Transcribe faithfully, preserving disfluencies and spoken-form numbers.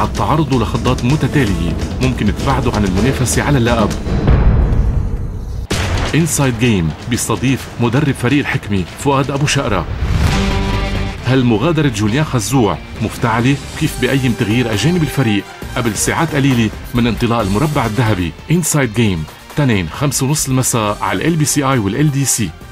بعد تعرضه لخضات متتالية ممكن تبعده عن المنافسة على اللقب. انسايد جيم بيستضيف مدرب فريق الحكمة فؤاد أبو شقرة. هل مغادرة جوليان خزوع مفتعلة؟ كيف بيقيم تغيير أجانب الفريق قبل ساعات قليلة من انطلاق المربع الذهبي؟ انسايد جيم تنين خمسة ونص المساء على ال بي سي اي والال دي سي.